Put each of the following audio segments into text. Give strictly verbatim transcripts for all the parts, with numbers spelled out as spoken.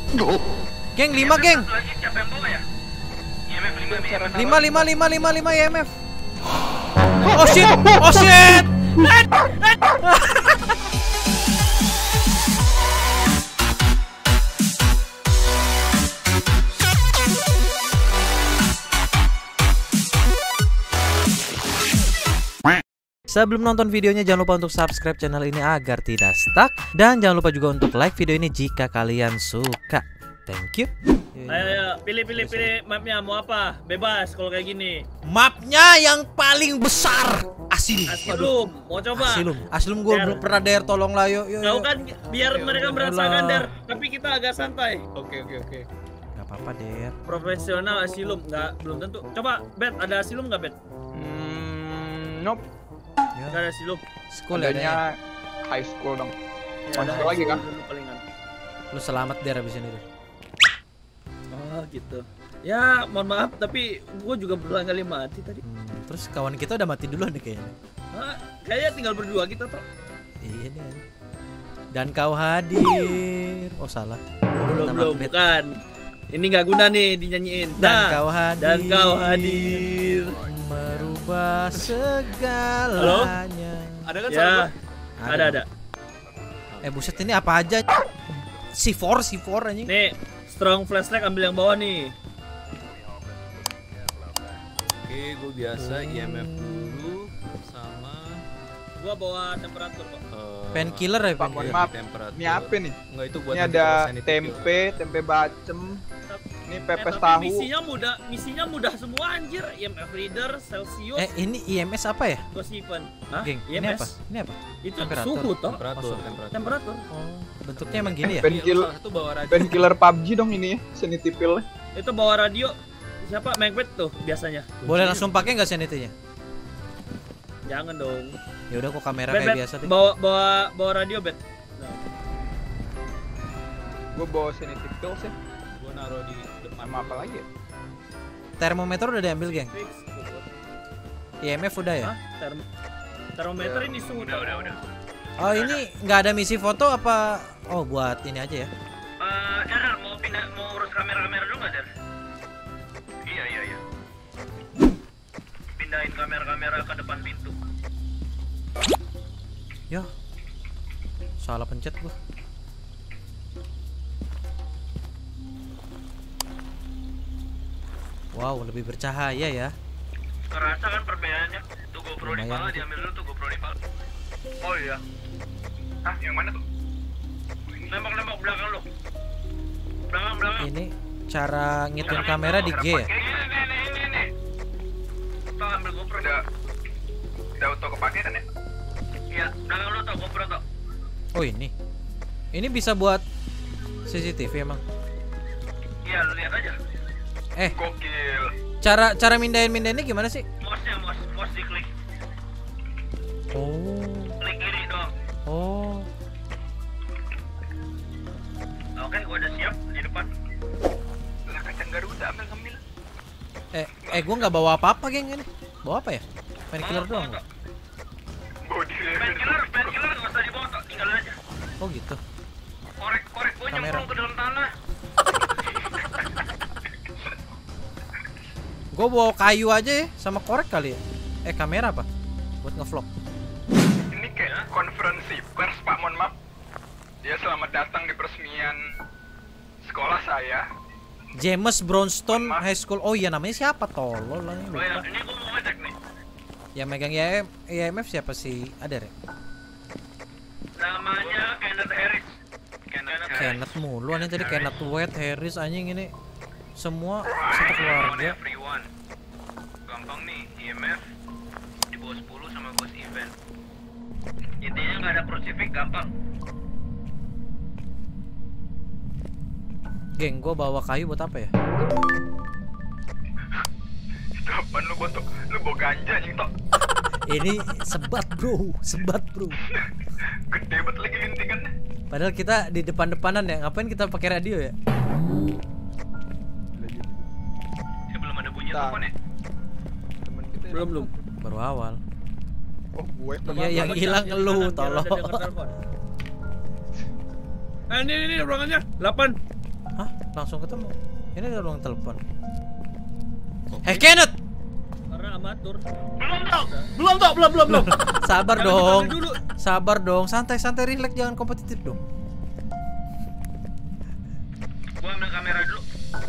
Geng, lima geng. Lima, lima, lima, lima, lima I M F. Oh shit, oh shit. Sebelum nonton videonya jangan lupa untuk subscribe channel ini agar tidak stuck. Dan jangan lupa juga untuk like video ini jika kalian suka. Thank you. Ayo, ayo, pilih, pilih, pilih mapnya mau apa? Bebas kalau kayak gini. Mapnya yang paling besar. Asilum. Asilum, mau coba? Asilum, Asilum gue belum pernah Der, tolong lah yuk. yuk, Kau yuk. kan biar Ayo, mereka ayo, merasakan ayo. Der, tapi kita agak santai. Oke oke oke. Gak apa-apa Der. Profesional Asilum, nggak belum tentu. Coba Bet, ada Asilum nggak Bet? Hmm, nope. Ya. Nggak ada Asilum. School ya. Adanya high school dong. Ya, Ada ada lagi kan? Asilum dulu palingan. Lu selamat Der abis ini Der. Oh gitu. Ya mohon maaf tapi gue juga berulang kali mati tadi. Hmm, terus kawan kita udah mati duluan nih kayaknya. Hah? Kayaknya tinggal berdua kita toh. Iya nih. Dan kau hadir. Oh salah. Belum Nama belum Bet. bukan. Ini nggak guna nih dinyanyiin. Dan Nah, kau hadir. dan kau hadir. Merubah segalanya. Ada kan Ya, salah ada ada. Eh buset ini apa aja? C empat, C empat anjing. Nih, strong flashlight ambil yang bawah nih. Oke, gue biasa I M F dulu sama Gua bawa temperatur kok. uh, Painkiller ya, Pak, mohon painkiller. maaf. temperatur. Ini apa nih? Enggak itu buat Ini ada tempe, tempe bacem. Ini Eh, pepes tapi tahu. misinya mudah, misinya mudah semua anjir. I M F reader, Celsius, Eh ini I M S apa ya? Ghost event. Hah? Geng, I M ini S? apa? Ini apa? Itu Temperatur. suhu toh. temperatur, Oh, temperatur. Temperatur. Oh, bentuknya emang gini ya? Pen- Iya, Painkiller- lu salah satu bawa radio. Painkiller P U B G dong ini ya, sanity pill. Itu bawa radio. Siapa? Macbeth tuh biasanya. Boleh langsung pakai nggak sanitinya? Jangan dong. Ya udah kok kamera Bet, kayak Bet, biasa deh. bawa bawa bawa radio Bet. Nah, Gue bawa sanity pill sih. Gua naruh di depan. Sama apa lagi ya? Termometer udah diambil, geng. fix. I M F udah ya? Hah? Term termometer ini suhu. Udah, udah, udah. Oh ini nggak ada misi foto apa? Oh buat ini aja ya? Eh, Der, mau pindah mau urus kamera-kamera dulu nggak, Der? Iya, iya, iya. Pindahin kamera-kamera ke depan pintu. Ya, salah pencet gua. Wow, lebih bercahaya ya. Kerasa kan perbedaannya? Tuh GoPro di Lumayan pala, tuh. diambil dulu tuh GoPro di pala. Oh iya. Ah, yang mana tuh? Nembak-nembak belakang lo. Belakang, belakang. Ini cara ngitungin kamera di G ya? Ini, ini, ini, ini, ini. Tuh ambil GoPro. Udah, udah auto kepake kan ya? Iya, belakang lo tuh GoPro tuh. Oh ini, ini bisa buat C C T V emang. Iya, lu lihat aja. Eh, Gokil. cara cara mindahin mindahinnya gimana sih? Mouse-nya, mouse, mouse diklik. Oh, Klik kiri doang. oh. Oke, gua udah siap di depan. Lah kacang Garuda ambil ngambil. Eh, eh, gua nggak bawa apa-apa geng ini. Bawa apa ya? Painkiller doang. nggak? Painkiller, painkiller nggak usah dibawa, Tok. Tinggal aja. Oh gitu. Korek, korek gua Kamera. nyemplung ke dalam tanah. Gua bawa kayu aja ya, sama korek kali ya. Eh, kamera apa? Buat ngevlog. Ini kayak konferensi pers, Pak, mohon maaf. Ya, selamat datang di peresmian sekolah saya. James Brownstone High School. Oh iya, namanya siapa? Tolol lah ini. Oh ya, lupa. ini gua mau ngecek nih. Yang megang I M F siapa sih? Ada ya? Namanya Kenneth Harris. Kenneth Harris. Kenneth mulu anjing tadi Kenneth White Harris anjing ini. Semua satu keluarga. Everyone. Gampang nih, I M F di bawah sepuluh sama Ghost event. Intinya nggak ada crucifix, gampang. Geng, gua bawa kayu buat apa ya? Itu apaan lu, Boto? Lu bawa ganja anjing, Tok. Ini sebat bro, sebat bro. Gede banget lagi lintingannya. Padahal kita di depan-depanan ya, ngapain kita pakai radio ya? Ya belum ada bunyi Bentar. telepon ya? Temen kita Belum belum. Baru awal. Oh, gue. Iya yang hilang lu, tolong. Eh ini ini ruangannya delapan. Hah? Langsung ketemu. Ini ada ruang telepon. Hey Kenneth. Karena amatur. Belum dong. Belum toh, belum belum belum. Sabar Jangan dong. dipanggil dulu. Sabar dong. Santai-santai, relax, jangan kompetitif dong. Gua ambil kamera dulu.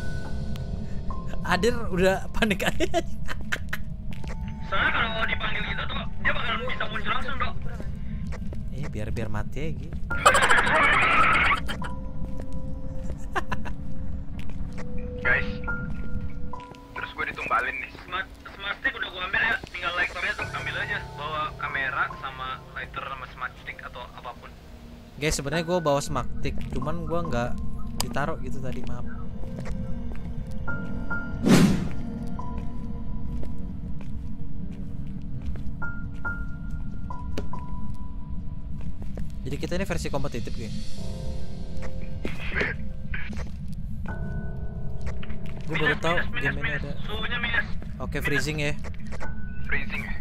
Adir udah panik aja. Soalnya kalau dipanggil gitu tuh dia bakalan bisa muncul langsung dong. Iya, biar biar mati aja gitu. Guys, terus gue ditumbalin nih. Smart smart stick udah gua ambil ya, tinggal lighternya tuh ambil aja. Bawa kamera sama lighter sama smart stick atau apapun. Guys, sebenarnya gue bawa smaktik, cuman gue nggak ditaruh gitu tadi, maaf. Jadi kita ini versi kompetitif, geng. Gue baru Minus, tahu minus, minus, game ini minus. ada. Suhunya minus. Oke, freezing ya. Freezing ya.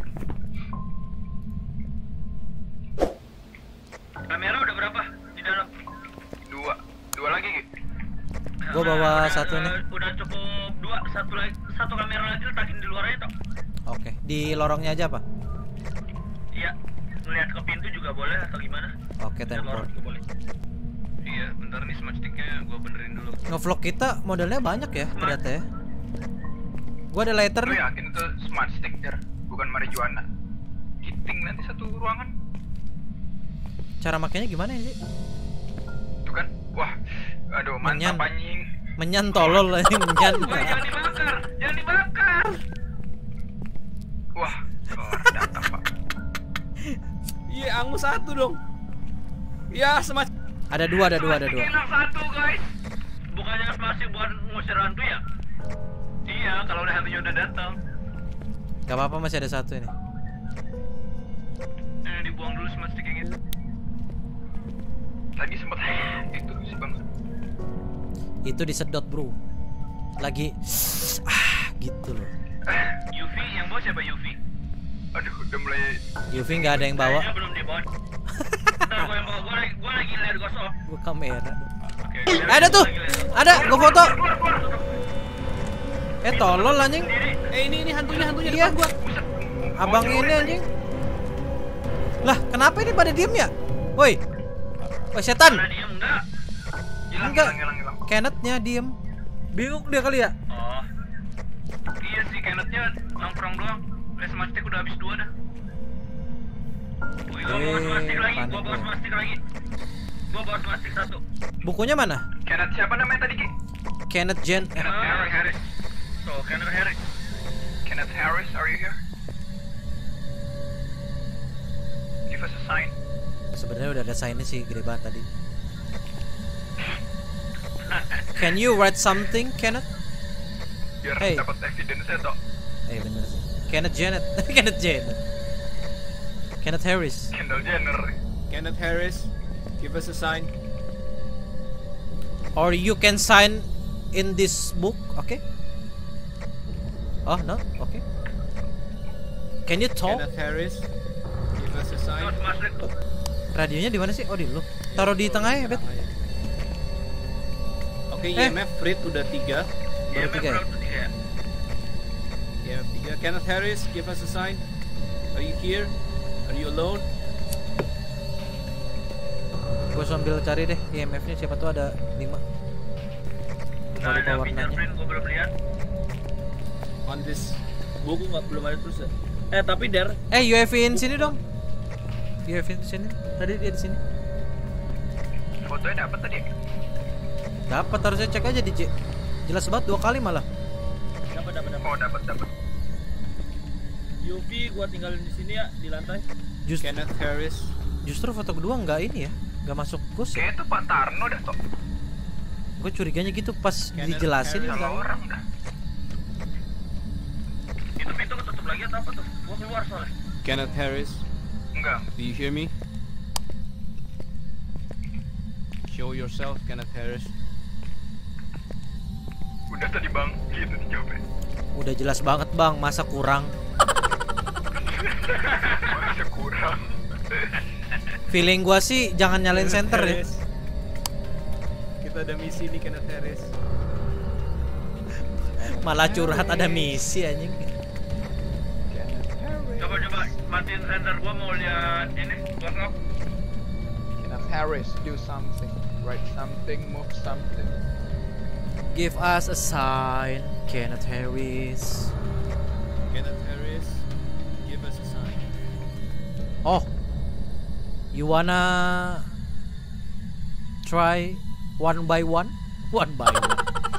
Kamera udah berapa di dalam? Dua. Dua lagi gitu. Gua bawa Udah, satu udah, nih. Udah cukup dua, satu lagi, satu kamera lagi letakin di luar aja toh. Oke, di lorongnya aja apa? Iya. Ngeliat ke pintu juga boleh atau gimana? Oke, Ngeliat tempor. lorong juga boleh. Iya, bentar nih smart sticknya gue benerin dulu. Ngevlog kita modalnya banyak ya ternyata ya. Gua ada lighter Lu nih. yakin itu smart stick, Jar? Bukan marijuana. Giting nanti satu ruangan. Cara makainya gimana ini? Tuh kan? Wah, aduh Menyan. mantap anjing. Menyan tolol lah ini menyan. Wah, jangan dibakar, jangan dibakar. Wah, keluar data pak. Iya, angus satu dong. Ya, smart. Ada dua, ada dua, ada dua. Enak satu guys. Bukannya masih buat ngusir hantu ya? Iya, kalau udah hantunya udah datang. Gak apa-apa, masih ada satu ini. Eh, dibuang dulu smart stick yang itu. Tadi sempet itu si bang. Itu disedot, bro. Lagi ah gitu loh. U V yang bawa siapa U V? Aduh, udah mulai. U V nggak ada yang bawa. Kayaknya belum dibawa. Ntar gua yang bawa, gua lagi, gua lagi lihat gosok. Gua kamera. dong. Oke. Eh, ada tuh. Ada, gua foto. Eh, tolol anjing. Eh, ini ini hantunya hantunya Iya. depan gua. Abang ini anjing. Lah, kenapa ini pada diem ya? Woi. Woi, setan. Mana dia enggak? Hilang, Enggak. hilang, hilang, hilang. Kenneth-nya diem. Bingung dia kali ya? Oh. Iya sih, Kenneth-nya nongkrong doang. Eh, smart stick udah habis dua dah. Wih, gua bawa smart stick Eh, lagi, gua panik bawa gua. smart stick lagi. Gua bawa smart stick satu. Bukunya mana? Kenneth siapa namanya tadi, Ki? Kenneth Jen. Eh, Kenneth Harris. Harris. So, Kenneth Harris. Kenneth Harris, are you here? Give us a sign. sebenarnya udah ada sign-nya sih, gede banget tadi. Can you write something, Kenneth? Biar Hey. dapat evidence-nya toh. Eh, bener sih. Kenneth Janet. Kenneth Janet. Kenneth Harris. Kendall Jenner. Kenneth Harris, give us a sign. Or you can sign in this book, okay? Oh, no? Okay. Can you talk? Kenneth Harris, give us a sign. Smart smart stick. Radionya di mana sih? Oh, di lu. Taruh di tengah ya, Bet. Oke, Eh. I M F Frit udah tiga. Baru tiga ya? Berapa tiga ya? I M F tiga. Kenneth Harris, give us a sign. Are you here? Are you alone? Gue sambil cari deh I M F-nya, siapa tuh ada lima. Nggak Baru ada tahu warnanya. fingerprint, gua belum lihat. On this. Buku nggak belum ada terus ya. Eh tapi der, Eh, U F V-in sini dong. U F V-in sini. Tadi dia di sini. Fotonya dapat tadi. Dapat, harusnya cek aja di J. Jelas banget dua kali malah. dapat dapat dapat. Oh, dapat dapat. U V gua tinggalin di sini ya di lantai. Just, Kenneth Harris. justru foto kedua nggak ini ya, nggak masuk gus ya. Kayaknya itu Pak Tarno dah toh. Gue curiganya gitu pas Kenneth dijelasin Harris. nggak. Salah orang dah. Itu pintu ketutup lagi atau apa tuh? Gua keluar soalnya. Kenneth Harris, Enggak. do you hear me? Show yourself, Kenneth Harris. Udah tadi bang, gitu dijawabnya. Udah jelas banget bang, masa kurang. Masa kurang. Feeling gua sih jangan nyalain center ya. Harris. Kita Kita ada misi nih Kenneth Harris. Malah curhat ada misi anjing. Coba coba matiin render gua mau lihat ini WhatsApp. Kenneth Harris, do something, write something, move something. Give us a sign, Kenneth Harris. Kenneth Harris, give us a sign. Oh, you wanna try one by one? One by one.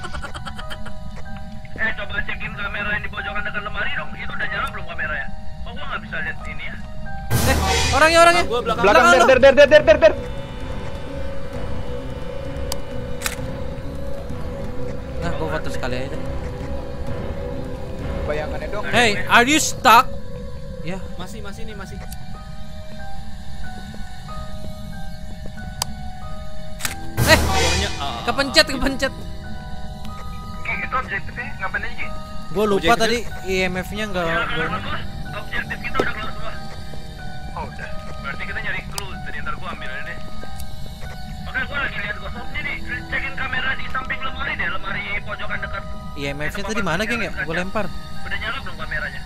Eh coba cekin kamera yang di pojokan dekat lemari dong. Itu udah nyala belum kameranya? Kok gua nggak bisa lihat ini ya? Eh, orangnya orangnya. Gua belakang. Belakang, der, lu. der, der, der, der, der, der. Nah, gua foto sekali aja deh. Bayangannya dong. Hey, are you stuck? Ya, Masih masih nih masih. eh, Suaranya ah. kepencet, kepencet. Ki, itu objektifnya ngapain aja, Ki? Gua lupa Objektif. tadi I M F-nya enggak. Ya, keluar gua. Objektif kita udah keluar semua. Oh, udah. Berarti kita nyari clue. Tadi ntar gua ambil aja deh. Oke, gua lagi lihat gua nih nih. Cekin kamera di samping lemari deh, lemari pojokan dekat. I M F-nya tadi mana, geng ya? Gua lempar. Udah nyala belum kameranya?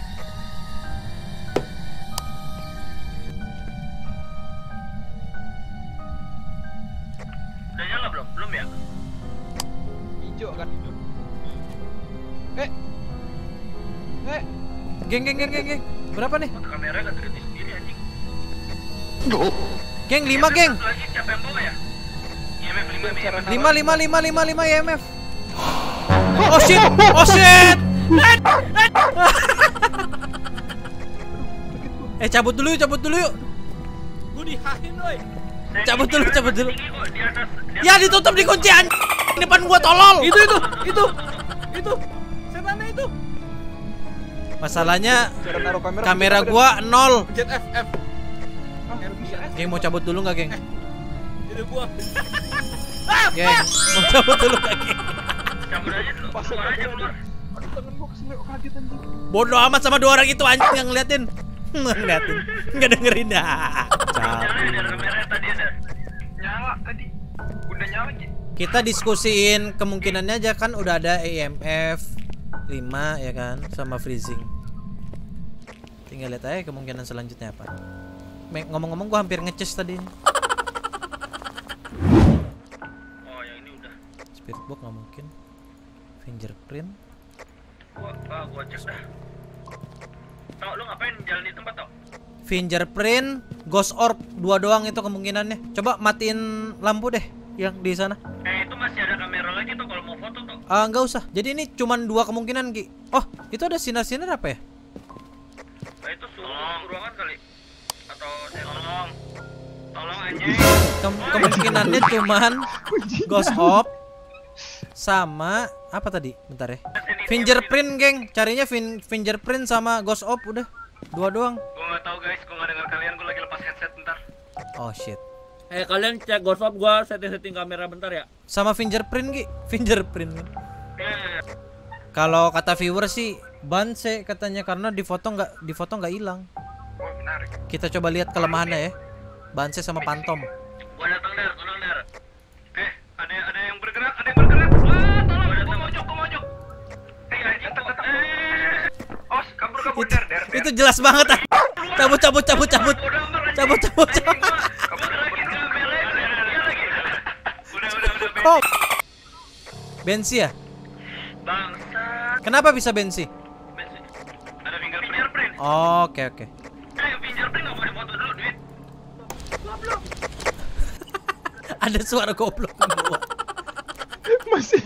Udah nyala belum? Belum ya? Hijau kan? Eh. Eh. Geng, geng, geng, geng, geng. Berapa nih? Mata kamera nggak terhenti sendiri anjing. Geng, lima, geng. Satu lagi siapa yang bawa ya? I M F lima, I M F Lima, lima, lima, lima, lima I M F. Oh shit, oh shit. Eh, cabut dulu, yuk, cabut dulu yuk. Gua dihahin woi. Cabut dulu, cabut dulu. Tinggi kok, di atas, di Ya, ditutup dikunci anjing. Depan gua tolol. Itu itu itu itu. Setannya itu. Masalahnya Cara naruh kamera. kamera gua nol. Pencet F F. Geng, mau cabut dulu nggak, geng? Itu gua. Geng, mau cabut dulu nggak, geng? cabut aja dulu, Pasang keluar aja kamera. keluar. Aduh, tangan gua kesini kok kaget anjing. Bodoh amat sama dua orang itu anjing yang ngeliatin. Ngeliatin, nggak dengerin dah. Nyala ya, Cabut. dari kamera tadi ada. Nyala tadi. Udah nyala, Ki. Kita diskusiin kemungkinannya aja kan udah ada I M F lima ya kan sama freezing. Tinggal lihat aja kemungkinan selanjutnya apa. Me- Ngomong-ngomong gua hampir ngeces tadi. Oh, yang ini udah. Spirit box nggak mungkin. Fingerprint. Gua, ah, gua cek dah. Tau, lu ngapain jalan di tempat tau? Fingerprint, ghost orb dua doang itu kemungkinannya. Coba matiin lampu deh yang di sana. Eh, itu masih ada kamera lagi tuh kalau mau foto tuh. Ah, nggak usah. Jadi ini cuman dua kemungkinan, Ki. Oh, itu ada sinar-sinar apa ya? Nah, itu suruh ruangan kali. Atau saya tolong. Tolong anjing. Kem- kemungkinannya cuman ghost orb sama apa tadi? Bentar ya. Fingerprint, geng. Carinya fin fingerprint sama ghost orb udah. Dua doang. Gua nggak tahu guys, gua nggak dengar kalian. Gua lagi lepas headset bentar. Oh shit. Eh kalian cek ghost orb gua setting-setting kamera bentar ya. Sama fingerprint, Ki. Fingerprint. Eh, Kalau kata viewer sih banse katanya karena di foto nggak di foto nggak hilang. Oh, menarik. Kita coba lihat kelemahannya ya. Banse sama pantom. gua datang dar, tolong dar. Eh, ada ada yang bergerak, ada yang bergerak. Wah, tolong. Gua mojok, gua mojok. Eh, anjing kok. Eh. Oh, kabur kabur Itu, der der. der. itu jelas banget. ah. Cabut cabut cabut cabut. Udah aman, anjing. Cabut cabut Anjing, cabut. gua- gua gerakin kameranya. Dia lagi. Udah, udah, udah. Oh. Bensi ya? Bangsat. Kenapa bisa bensi? Ada fingerprint. Oh, oke oke. Eh, fingerprint nggak mau difoto dulu, duit. Ada suara goblok kedua. Masih.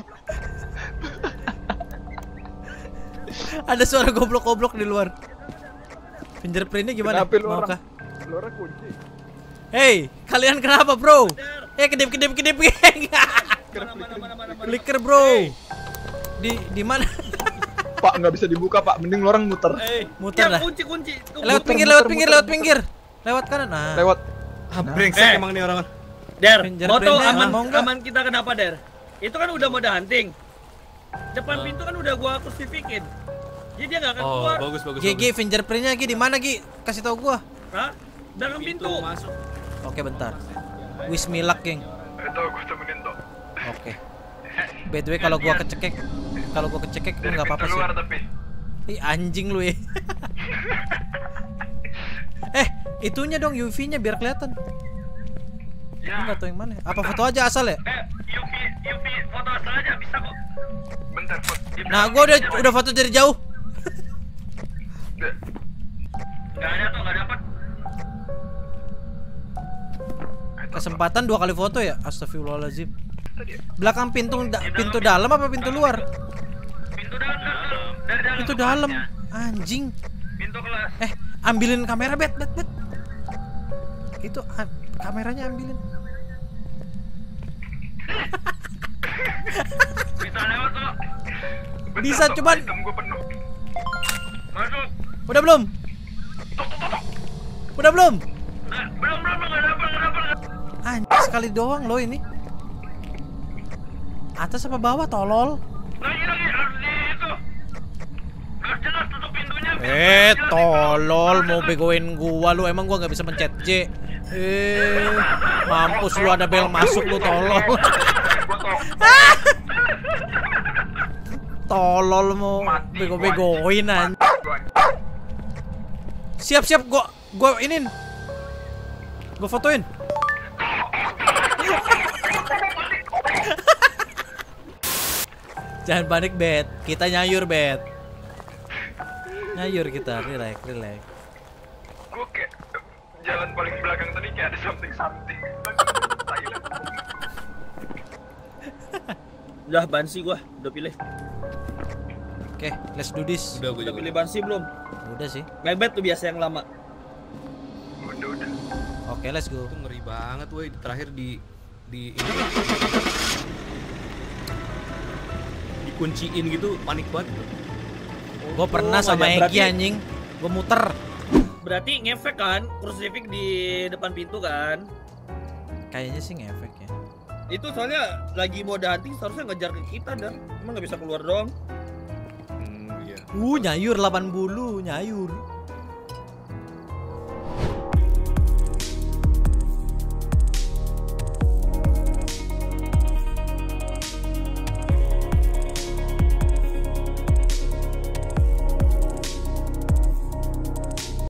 Ada suara goblok-goblok di luar. Fingerprintnya gimana? Kenapa lu Mau orang? kah? Lu orang kunci. Hey, kalian kenapa, bro? Eh, kedip kedip kedip geng. Mana mana mana mana. mana. Flicker, bro. Di di mana? Pak, nggak bisa dibuka, Pak. Mending lu orang muter. Eh, Muter ya, dah. kunci kunci. Tuh, Lewat Muter, pinggir, muter, lewat pinggir, muter, lewat muter. pinggir. Lewat kanan. Nah. Lewat. Ah, brengsek emang nih orang. Der, Fingerprintnya foto aman mau nggak? aman kita kenapa Der? Itu kan udah mode hunting. Depan pintu kan udah gua akustifikin. Jadi dia nggak akan keluar. bagus bagus. G G fingerprintnya Gi di mana, Gi? Kasih tau gua. Hah? Dalam pintu. masuk. Oke, bentar. Wish me luck, geng. Itu gua temenin tuh. Oke. By the way kalau gua kecekek, kalau gua kecekek gua Dari nggak apa-apa pintu sih. luar tapi. Ih anjing lu ya. Eh, itunya dong U V-nya biar kelihatan. Ya, Enggak tahu yang mana. Apa foto aja asal ya? Eh, U V, U V foto asal aja bisa kok. bentar, Pot. Nah, gua udah udah foto dari jauh. Udah. Gak ada tuh, gak dapet. Kesempatan dua kali foto ya? Astagfirullahaladzim. Tadi ya? Belakang pintu da pintu dalam apa pintu luar? Pintu dalam, dalam. Dari dalam. Pintu ke dalam. kelasnya. Anjing. Pintu kelas. Eh, ambilin kamera, Bet, Bet, Bet. Itu ah, kameranya ambilin. Bisa lewat kok. Bentar, Bisa, Tok. cuman- Item gua penuh. Masuk. Udah belum? Udah belum? Nggak, belum, belum, belum, gak dapet, gak dapet. Anjing sekali doang loh ini. Atas apa bawah tolol? Lagi, lagi, harus di itu. Harus jelas tutup pintunya. biar Eh, jelas tolol itu. mau begoin gua lu. Emang gua nggak bisa mencet J. Eh, mampus lu ada bel masuk lu tolol. Gua Tok. Tolol mau Mati bego-begoin anjing. Gua- Siap-siap gua gua inin. Gua fotoin. Jangan panik, Bet. Kita nyayur, Bet. Nyayur kita, relax, relax. Gua kayak jalan paling belakang tadi kayak ada something-something. Thailand. Udah bansi gua, udah pilih. Oke, let's do this. Udah gue Udah juga. pilih bansi belum? Udah sih. Mebet tuh biasa yang lama. Udah, udah. Oke, let's go. Itu ngeri banget woi, terakhir di di ini dikunciin gitu, panik banget. Gue pernah Oh, sama nggak, Egi berarti- anjing. Gue muter. Berarti ngefek kan? Crucifix di depan pintu kan? Kayaknya sih ngefek ya. Itu soalnya lagi mode hunting seharusnya ngejar ke kita dah. Emang nggak bisa keluar doang. Hmm, iya. Uh, nyayur delapan puluh, nyayur.